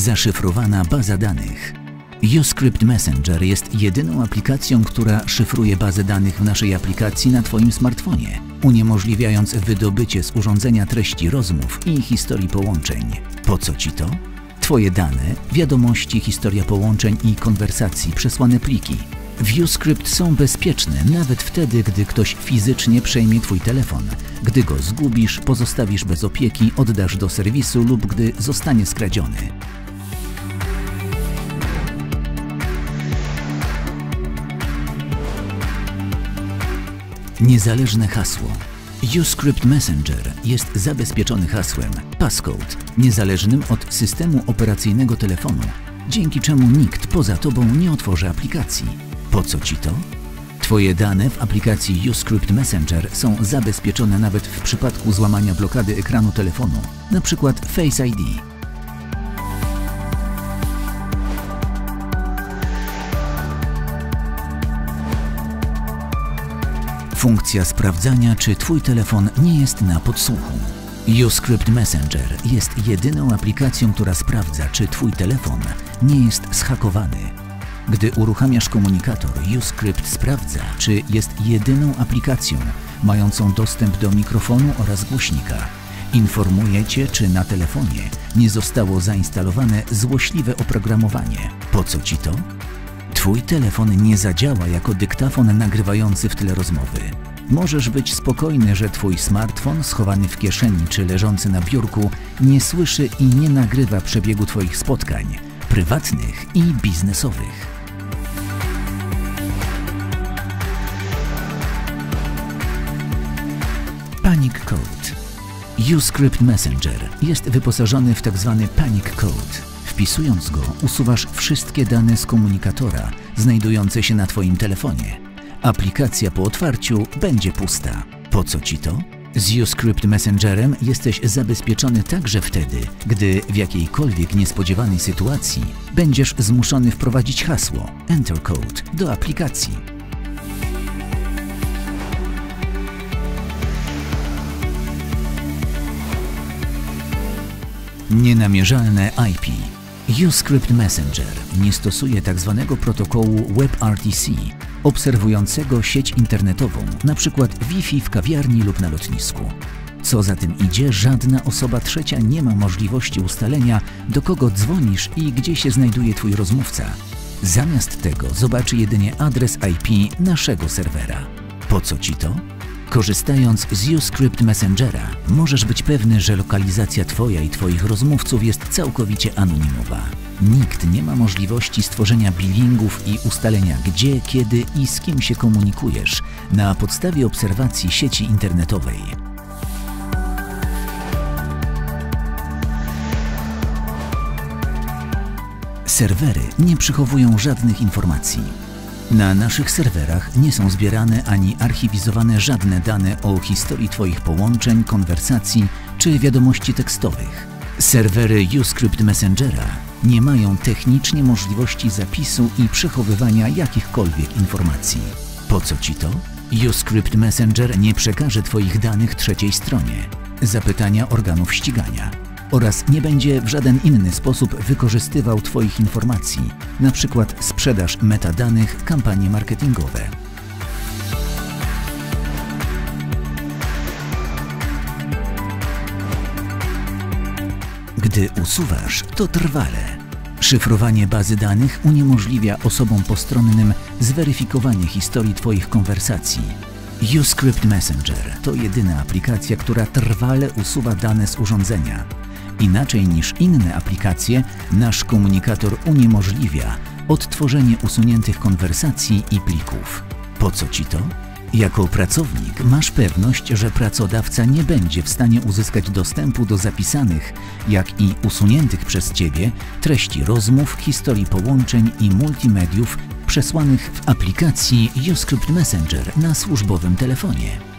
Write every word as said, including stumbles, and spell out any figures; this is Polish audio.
Zaszyfrowana baza danych. YouScript Messenger jest jedyną aplikacją, która szyfruje bazę danych w naszej aplikacji na Twoim smartfonie, uniemożliwiając wydobycie z urządzenia treści rozmów i historii połączeń. Po co Ci to? Twoje dane, wiadomości, historia połączeń i konwersacji, przesłane pliki. W YouScript są bezpieczne nawet wtedy, gdy ktoś fizycznie przejmie Twój telefon, gdy go zgubisz, pozostawisz bez opieki, oddasz do serwisu lub gdy zostanie skradziony. Niezależne hasło. YouScript Messenger jest zabezpieczony hasłem passcode, niezależnym od systemu operacyjnego telefonu, dzięki czemu nikt poza Tobą nie otworzy aplikacji. Po co Ci to? Twoje dane w aplikacji YouScript Messenger są zabezpieczone nawet w przypadku złamania blokady ekranu telefonu, np. Face I D. Funkcja sprawdzania, czy Twój telefon nie jest na podsłuchu. YouScript Messenger jest jedyną aplikacją, która sprawdza, czy Twój telefon nie jest zhakowany. Gdy uruchamiasz komunikator, YouScript sprawdza, czy jest jedyną aplikacją mającą dostęp do mikrofonu oraz głośnika. Informuje Cię, czy na telefonie nie zostało zainstalowane złośliwe oprogramowanie. Po co Ci to? Twój telefon nie zadziała jako dyktafon nagrywający w tle rozmowy. Możesz być spokojny, że Twój smartfon schowany w kieszeni czy leżący na biurku nie słyszy i nie nagrywa przebiegu Twoich spotkań prywatnych i biznesowych. Panic Code. YouScript Messenger jest wyposażony w tzw. Panic Code. Wpisując go, usuwasz wszystkie dane z komunikatora znajdujące się na Twoim telefonie. Aplikacja po otwarciu będzie pusta. Po co Ci to? Z YouScript Messengerem jesteś zabezpieczony także wtedy, gdy w jakiejkolwiek niespodziewanej sytuacji będziesz zmuszony wprowadzić hasło Enter Code do aplikacji. Nienamierzalne I P. YouScript Messenger nie stosuje tzw. protokołu WebRTC, obserwującego sieć internetową, np. Wi-Fi w kawiarni lub na lotnisku. Co za tym idzie, żadna osoba trzecia nie ma możliwości ustalenia, do kogo dzwonisz i gdzie się znajduje Twój rozmówca. Zamiast tego zobaczy jedynie adres I P naszego serwera. Po co Ci to? Korzystając z YouScript Messengera, możesz być pewny, że lokalizacja Twoja i Twoich rozmówców jest całkowicie anonimowa. Nikt nie ma możliwości stworzenia billingów i ustalenia gdzie, kiedy i z kim się komunikujesz na podstawie obserwacji sieci internetowej. Serwery nie przechowują żadnych informacji. Na naszych serwerach nie są zbierane ani archiwizowane żadne dane o historii Twoich połączeń, konwersacji czy wiadomości tekstowych. Serwery YouScript Messengera nie mają technicznie możliwości zapisu i przechowywania jakichkolwiek informacji. Po co Ci to? YouScript Messenger nie przekaże Twoich danych trzeciej stronie, zapytania organów ścigania oraz nie będzie w żaden inny sposób wykorzystywał Twoich informacji, np. sprzedaż metadanych, kampanie marketingowe. Gdy usuwasz, to trwale. Szyfrowanie bazy danych uniemożliwia osobom postronnym zweryfikowanie historii Twoich konwersacji. YouScript Messenger to jedyna aplikacja, która trwale usuwa dane z urządzenia. Inaczej niż inne aplikacje, nasz komunikator uniemożliwia odtworzenie usuniętych konwersacji i plików. Po co Ci to? Jako pracownik masz pewność, że pracodawca nie będzie w stanie uzyskać dostępu do zapisanych, jak i usuniętych przez Ciebie treści rozmów, historii połączeń i multimediów przesłanych w aplikacji YouScript Messenger na służbowym telefonie.